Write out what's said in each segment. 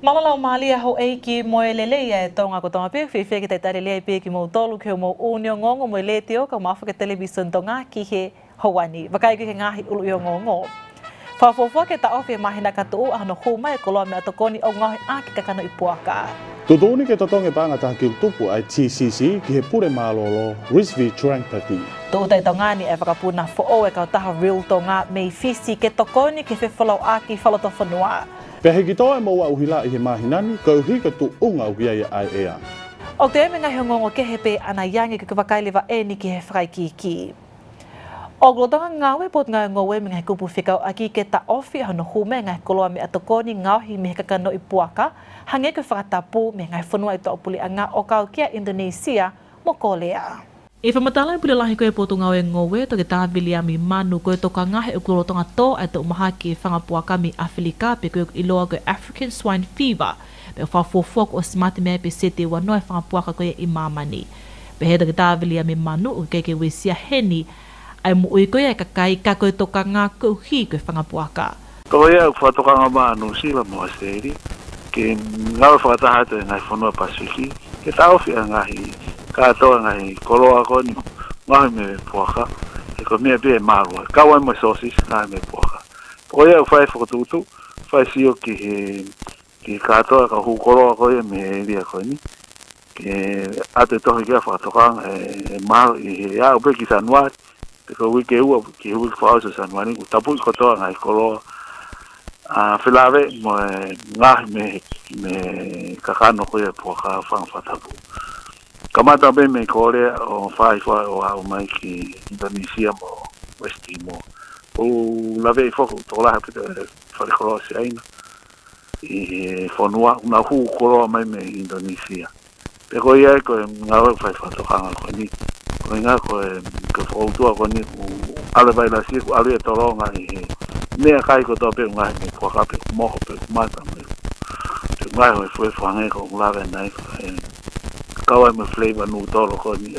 Lala lau malia ho eiki moe lele e tonga ko tonga pe fe ke tare le pe ki mo tolu ke mo unio ngongo mo le tio ka mafa ke television tonga ki he hawani wakai ke ngahi ulu yo ngongo fa fo ke ta ofe mahina ka tu ano huma e kolo me atokoni o ngahi aki ka kano ipuaka Tutuni ke totonge panga ta ki tupu ai TCC ki he pure malolo Rizvi Trankpathy. To tai tonga ni e wakapuna fo o e ka taha real tonga me fisi ke tokoni ke fe follow aki follow to fonua. Pehe ki toa mo wa uhila i he mahinani ka uhi ka tu unga ukia i ai ea. O te eme ngai hongongo ke he pe ana yangi ke wakailewa e ni ki he whaikiki. O glotonga ngawe pot ngai ngowe me ngai kupu whikau aki ke ta ofi hano hume ngai koloa me atokoni ngauhi me he kakano i puaka hange ke whakatapu me ngai whanua i to opuli a ngā o kau kia Indonesia mo kolea. E whamatala i pule lahi koe potu ngawe ngowe to ke tāwili a mi manu koe toka ngahe o glotonga tō ai to umaha ki whangapuaka mi Awhilika pe koe iloa koe African Swine Fever pe whawhofok o smati mea pe sete wanoe whangapuaka koe i mamani. Pe he to ke tāwili a mi manu o ke wesia heni ai mo ui koe e kakai ka koe toka ngā kouhi koe whangapuaka. Koe au whatoka ngā manu sila mo aseri, ke ngawe whakatahata e ngai whanua Pasifiki, ke tauwhi a ngahi katoa ngahi koloa koni, ngahi me puaka, e ko mea pia e marua, kawai mo sosis, ngahi me puaka. Koe au whai whakatutu, whai sio ki katoa ka hu koloa koe me ria koe ni, ke ate tohi kia whakatokanga e maru i he au pe ki sanuari, ko wike ua ki hui whaosa sanuani ku tapu kotoa ngai koloa whilawe mo ngahi me kakano koe puaka whangwhatapu. Kamata be me kore o whai o au mai ki Indonesia mo West Timor. O lawe i whoku tōlaha pita wharikoroa se aina i whanua una hu koroa mai me Indonesia. Pe koe iai koe ngawe whai whatokanga koe ni. Koe ngā koe whautua koe ni ale vai la siku ale toronga i mea kai ko tō pe ngahi me puaka pe moho pe kumata me. Pe ngahi hoi fue whange ko nglawe nai kawai me flavor nu toro ko ni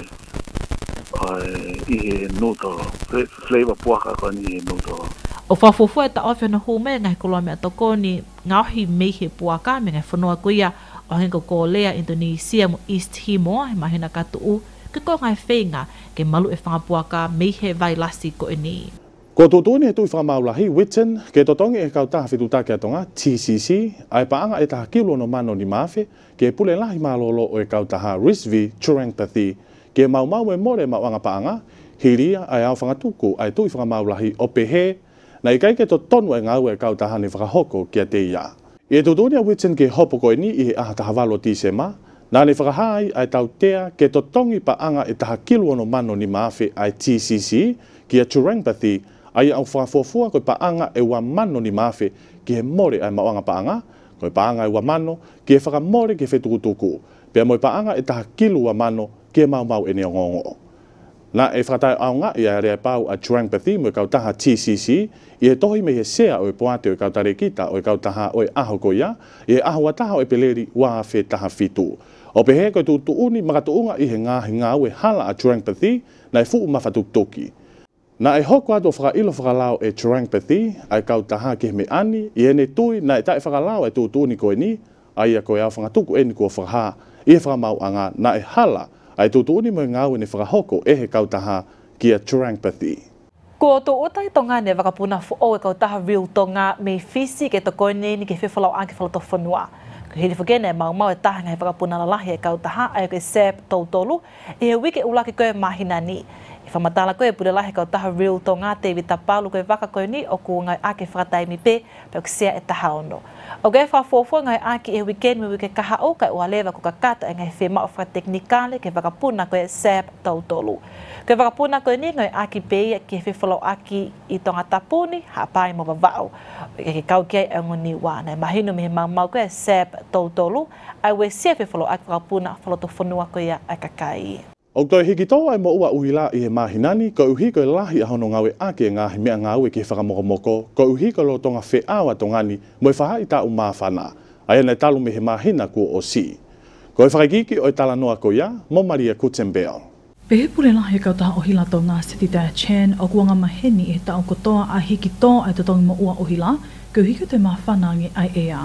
i he nu toro. Flavor puaka ko ni he nu toro. O whawhofua e ta awhi na hume ngai koloa me atoko ni ngauhi me he puaka me ngai whanua kuia o hengo Kolea, Indonesia mo East Timor he mahina katuu ke ko ngai whenga ke malu e whangapuaka me he vai lasi ko e ni. Ko tutuni he tui whamaulahi Witten ke totongi e kau taha whitutake atonga TCC ai paanga e taha kilo no mano ni mawhe ke pule lahi malolo o e kau taha Rizvi Trankpathy ke mau e more mawanga paanga hiria ai au whangatuku ai tui whamaulahi o pehe na i kai ke to tonu e ngau e kau taha ni whakahoko kia te ia. I e tutuni a Witten ke hopo ko e ni i he aha taha walo tisema na ni whakahai ai tau tea ke to tongi paanga e taha kilo no mano ni mawhe ai TCC kia Trankpathy ai au whafofua koe paanga e wa mano ni mawhe ki he more ai mawanga paanga, koe paanga e wa mano ki he whakamore ki whetukutuku, pia moe paanga e taha kilu wa mano ki he mau e neongongo. Na e whakatai au ngā i a rea pau a Trankpathy mo e kau taha TCC, i he tohi me he sea o e poate o e kau tare kita o e kau taha o e aho ko ia, i he aho wa taha o e peleri wa whe taha fitu. O pehe koe tu tuuni makatuunga i he ngā ue hala a Trankpathy na e fuu mawhatuktoki. Na e hoko ato whakailo whakalao e Trankpathy ai kau taha ke me ani i ene tui na e tae whakalao e tūtūni koe ni ai a koe au whangatuku e ni kua whakaha i e whakamau anga na e hala ai tūtūni mo e ngau e ne whakahoko e he kau taha ki a Trankpathy. Ko tō otai tonga ne wakapuna fo e kau taha real tonga me fisi ke to koe ni ke whiwhalau anke whalo to whanua. Ko hiri whakene mau e taha ngai wakapuna lalahi e kau taha ai koe sep tautolu e he wike ulaki koe mahina ni. I whamatala koe pure lahi kau taha real tonga te wita palu koe waka koe ni o kua ngai ake whakatai mi pe pe o kisea e taha ono. O koe whafofua ngai ake e weekend me wike kaha o kai ua lewa ko kakata e ngai whema o whakateknikale ke wakapuna koe sep tautolu. Koe wakapuna koe ni ngai ake pe ke whiwhalau ake i tonga tapuni hapai mo wawao. Ke kau kia e ngoni wana e mahinu me he mau koe sep tautolu ai we sea whiwhalau ake wakapuna whaloto whanua koe ai kakai. O toi hiki tō ai mo ua uhila i he mahinani, ko uhi koe lahi ahono ngawe ake ngahi mea ngawe ki he whakamokomoko, ko uhi koe lo tonga whe awa tongani mo e whaha i tā umawhana, ai anai talu me he mahina kua o si. Ko e whakakiki o e tala noa ko ia, mo Maria Kutzenbeo. Pehe pure lahi kau taha ohila tō ngā Siti Tea Chan o kua ngā maheni e tau kotoa a hiki tō ai totongi mo ua ohila, ko uhi koe te mawhana nge ai ea.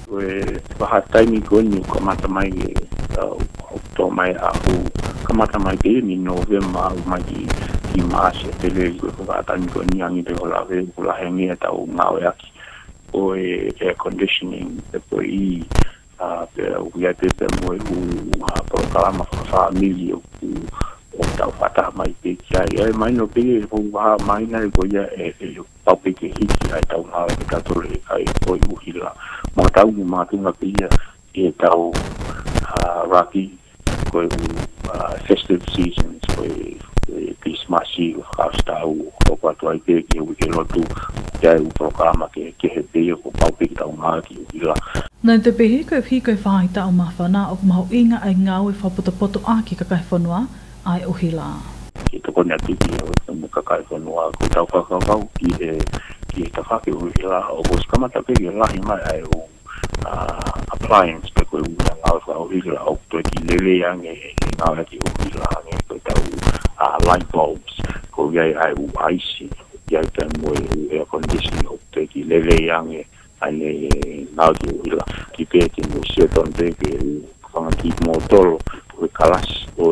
Bahataimi koni kamata mai to mai ahu kamata mai te ni November mai ki March tele ko bahataimi koni ang ite hola ve kula hengi ta u ngau ya o air conditioning te poi pe u ya te mo u ha programa família o tau fata mai pe ya mai no pe o ha mai na ko ya tau pe ke hiki ai tau ngau te katole ai ko u hila mo tau ni matunga pia e tau Rocky ko festive seasons ko Christmas Eve hastau ko pato ai pe ki u ke lotu ya u programa ke he pe ko pau pe tau ngau ki hila Nā te pehe koe whi koe whāi tau mawhana o maho inga ai ngāwe whaputopoto āki kakai whanua ai ohila. Ki toko nea tiki o kakai whanua ko tau whakakau ki he tawhake ohila o kos kamata peke lahi mai ai o appliance pe koe ua ngāwe whaohila o toi ki lele ange ngāwe ki ohila ange koe tau light bulbs ko iai ai u aisi iai tai moe air conditioning o toi ki lele ange ane ngau ki ila ki pēti mo seton peke whanganti mō tolo ko kalas o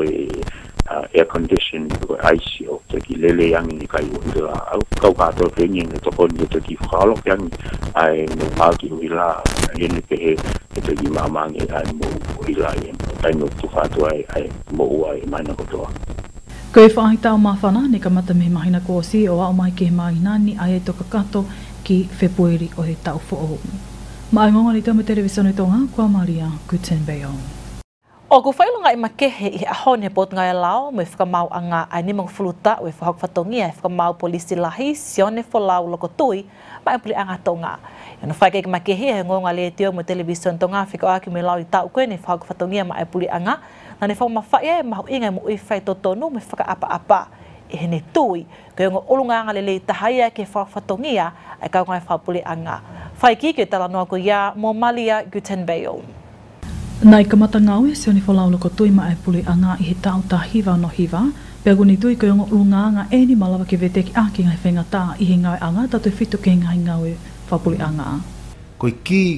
air condition ko ice o te ki lele yangi ni kai ila au kau kato pengi ne toko ni te ki whalo yangi ai mo ngau ki ila ene pehe te ki mamangi ai mo ila ai no tu whatu ai mo ua e maina kotoa. Koe whaai tau mawhana ne kamata me mahina kōsi o au mai ke mahina ni ai e toka kato ki Februari o he tau fo'o. Maangonga ni tama televisione tonga, kua Maria Gutenberg. O ku whailunga i makehe i ahone pot ngai lao me whakamau anga ai nimang fuluta we whahok whatongia e whakamau polisi lahi sione whalau loko tui mai puli anga tonga. Ino whaike i makehe he ngonga le teo mo televisione tonga whiko aki me lau i tau koe ne whahok whatongia mai puli anga na ne whaumawhaia e mahu ingai mo i whai totonu me whaka apa-apa. E hene tui, koe ngā olunganga lele tahaya ke whatongia ai kau ngai whapuli anga. Whaiki ke tala noa ko ia mo Malia Gutenberg. Nai kamata ngawe se oni whalau loko tui ma ai puli anga i he tau ta hiva no hiva, pia guni tui koe ngā olunganga e ni malawa ke vete ki aki ngai whenga tā i he ngawe anga, tatu e whitu ke ngai ngawe whapuli anga. Koe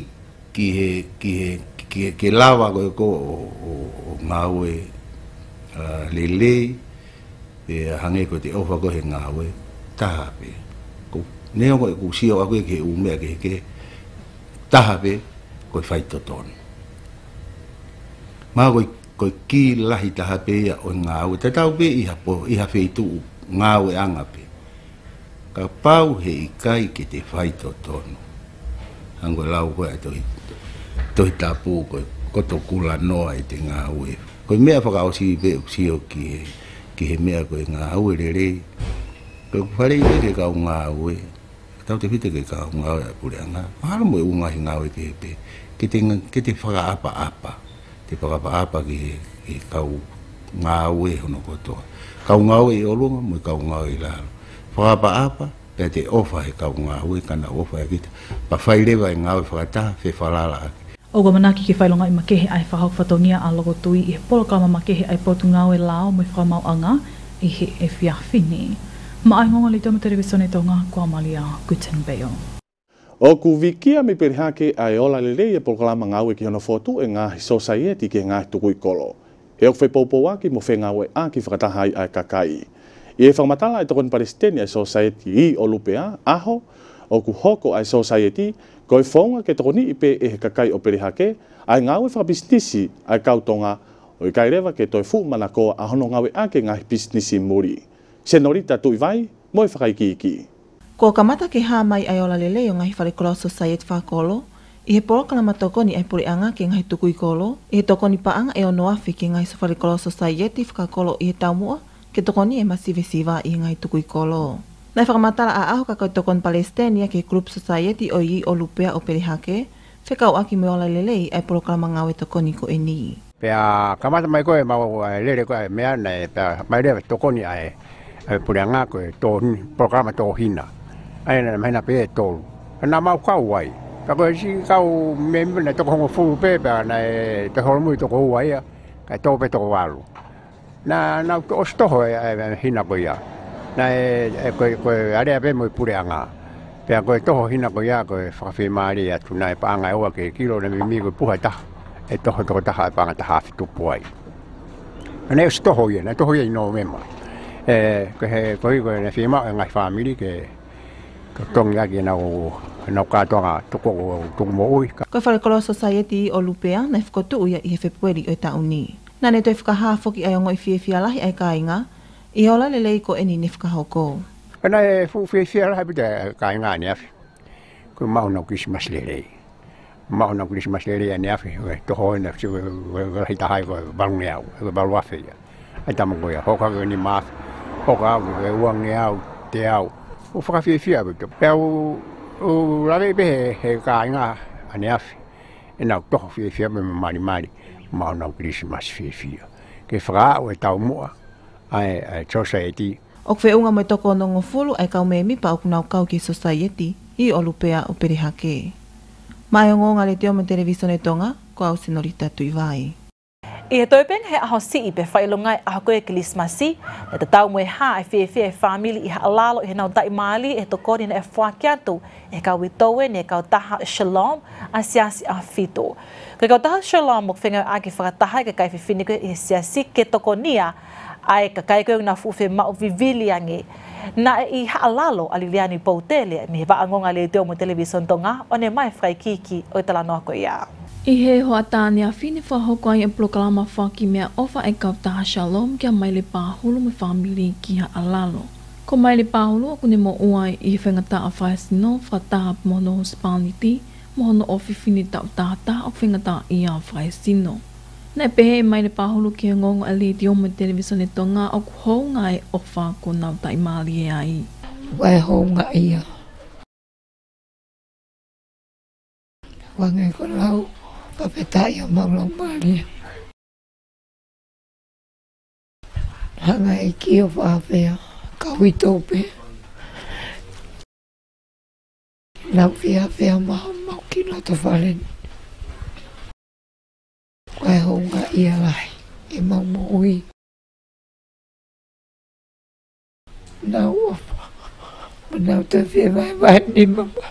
ki lawa koe ko o ngawe lelei, e hange ko te ofa ko he ngawe tahape ko neo ko ku sio ako ke ume ke tahape ko fai toton ma ko ki lahi tahape ya o ngawe te tau pe i ha feitu ngawe angape ka pau he kai ke te fai toton ango lau ko to tapu ko to kula noa i te ngawe ko mea whaka o si pe sio ki he mea koe ngā aue rere. Koe whare i ke kau ngā aue. Tau te white ke kau ngā aue a pure anga. Mahalo mo e unga he ngā aue ke he pe. Ke te whakaapa-apa. Te whakaapa-apa ki kau ngā aue hono kotoa. Kau ngā aue i olunga mo i kau ngā aue i lalo. Whakaapa-apa, pia te ofa he kau ngā aue, kana ofa e kita. Pa whairewa e ngā aue whakataha, whe whalala ake. O ka manaki ki whailonga i makehe ai whahok whatongia a logo tui i he polokama makehe ai potu ngawe lao me whamau anga i he e whiawhini. Ma ai ngonga li toma televisione tonga kua Malia Gutenberg. O ku vikia me perihake ai ola lelei e polokama ngawe ki hono fotu e ngā society ke ngā tukui kolo. E ok whepaupo aki mo whe ngawe a ki whakatahai ai kakai. I e whakamatala ai tokon Palestine ai society i o lupea aho o ku hoko ai society koe whaunga ke tokoni i pe e he kakai o perihake, ai ngāwe whakabisnisi ai kautonga o i kairewa ke toi fu manakoa a hono ngāwe ake ngahi bisnisi muri. Senorita tui vai, moi whakaiki iki. Ko kamata ke hā mai ai ola lele o ngahi wharekola society whakolo, i he porokalama tokoni ai puri anga ke ngahi tukui kolo, i he tokoni paanga e o noafi ke ngahi wharekola society whakakolo i he taumua, ke tokoni e masive siva i ngahi tukui kolo. Nai whakamatala a aho kakau tokon Palestine ke Group Society o i o lupea o perihake, whekau aki me ola lelei ai porokalama ngawe tokoni ko e ni. Pea kamata mai koe mau lele koe mea nei, pea mai rewa tokoni ai purianga koe porokalama tohina. Ai nei maina pe tolu. Nā mau kau wai. Pea koe si kau membe nei toko hongo fulu pe, pea nei te holomui toko huai, kai toko pe toko walu. Nā ostoho hina koe ia. Nai koe area pe mo pureanga Pea koe toho hina koe ia koe whakawhimaari atu nai paanga ewa ke kilo na mimi koe puha taha. E toho toko taha e paanga taha whitupu ai. Nē usi toho ia, nē toho ia ino mema. Koe he koe na whima e ngai whamiri ke tongi aki nau kātoanga tuku mo ui. Koe Wharekolo Society o Lupea na whakotu uia i he Februari o i tauni. Nā ne toi whakaha foki ai o ngoi whiawhia lahi ai kāinga, i hola lelei ko eni ne whakahoko. Kana e whiawhia lahi pita kāinga ni awhi. Koe mauna Christmas lelei. Mauna Christmas lelei ni awhi. Toho ina lahi tahai koe balungi au, koe balu awhi ia. Ai tamo koe hoka koe ni maafi. Hoka au, koe uangi au, te au. O whakawhiawhia pita. Pea o lawe pe he kāinga ane awhi. E nau toho whiawhia me mari. Mauna Christmas whiawhia. Ke whakaau e tau mua. Ai Society. O kweunga mai toko no ngofulu ai kau me mipa o kunau kau ki Society i o Lupea o Perehake. Mai o ngonga le teo me televisione tonga ko au Senorita Tuivai. I he toipeng he aho si i pe whailongai aho koe Kilismasi, e te tau moe ha e whiawhia e whamili i ha alalo i he nau tai maali e tokori na e whakiatu e kau witoe ne kau taha Shalom a siasi a whito. Ke kau taha Shalom mo whenga ake whakataha i ka kai whiwhiniko i he siasi ke tokonia ai ka kai koe na fuwhe mau vivili ange. Na i ha alalo a Liliani Pautele mi he waangonga le teo mo televison tonga o ne mai whai kiki o i tala noa koe ia. I he hoa tāne a whine whahoko ai e proklama whaki mea ofa e kau taha Shalom kia mai le pāhulu me whamili ki ha alalo. Ko mai le pāhulu aku ne mo uai i he whengata a whaesino whataha mono hospitality mohono o whiwhini tau tāta o whengata i a whaesino. Nei pehe mai le pāhulu ki a ngongo a le ti omo televisione tonga o ku hounga e ofa ko nau tai maali e ai. Wai hounga ia. Wange ko lau. Kapetai o maulang maria. Hanga e ki o whawhea, kaui tōpe. Nau whiawhea mau ki loto whalen. Koe honga ia lai, e mau moui. Nau ofa, manau te whiawhea vai ni mama.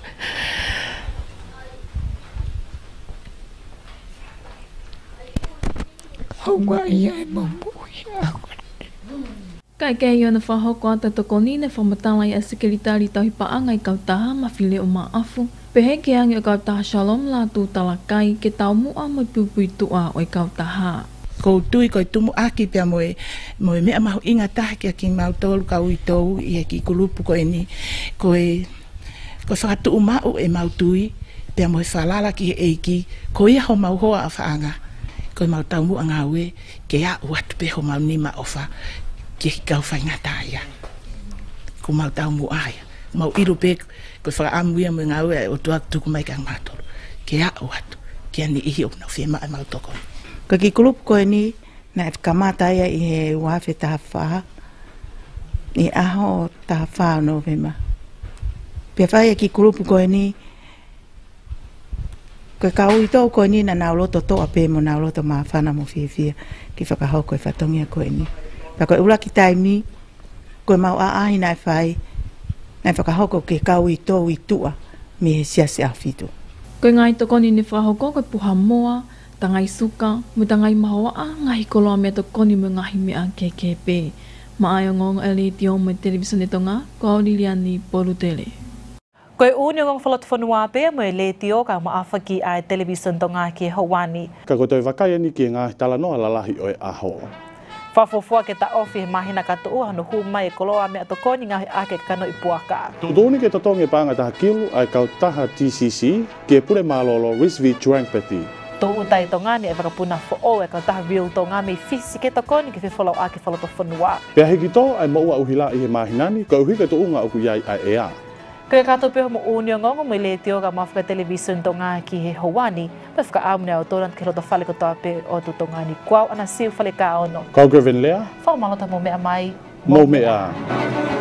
Honga ia e mamui ako. Kai kei ona whahoko ata toko ni ne whamatalai a sekeritari tauhi paanga i kau taha mawhile o maafu. Pehe ke angi o kau taha Shalom la tu talakai ke tau mua mo pupui tua o i kau taha. Ko tui ko tumu aki pia moe mea mahu inga taha ki a ki mau tolu kau i tau i ki kulupu ko eni. Ko whakatu umau e mau tui pia moe whalala ki he eiki ko ia ho mau hoa a whaanga. Ko mau tau mua ngawe ke a watu pe ho mau nima ofa ke kau whaingata ia. Ko mau tau mua aia. Mau iru pe ko whakaamu ia mo ngawe o tuak tuku mai kang matoro. Ke a watu ke ani ihi o na whima ai mau toko. Ko ki kulupu ko ni na e kamata ia i he uawhi taha wha. Ni aho taha wha no vema. Pia whai ki kulupu ko ni ko kau i tau ko ni na nauloto to ape mo nauloto ma whana mo whiawhia ki whakahau ko e whatongia ko ni. Pa ko ula ki taimi ko mau aahi nai whai nai whakahau ko ke kau i tau i tua mi he siasi a whitu. Ko ngai tokoni ni whahoko ko puha moa, tangai suka, mo tangai mahoa ngahi koloa mea tokoni mo ngahi mea KKP. Ma ai o ngongo ele ti o mo televisione tonga ko au Liliani Pautele. Koe uni o ngong whalatu whanua pēr mo e le tio ka maafa ki ai televison tonga ki Hawani. Ka koe toi wakai ani ki ngā tala noa lalahi o e aho. Whawhawhua ke ta ofi he mahina katoa hano hu mai e koloa mea tokoni ngahi ake kano i puaka. Tūtoni ke totongi pānga taha kilu ai kau taha TCC ke pule mālolo Risvi Chuangpathy. Tō utai tonga ni e wakapuna fo e kau taha real tonga me fisi ke tokoni ke whiwhalau ake whalatu whanua. Pea hiki tō ai maua uhila i he mahinani ka uhika tu unga uku iai ai ea. Koe kato peho mo unio ngongo mo le tio ka mawhaka television tonga ki he Hawani, pe whaka amune au tōran ke roto whale ko toa pe o tu tonga ni kuau ana siu whale ka ono. Kau Griffin Lea? Whao malota mo mea mai. Mo mea.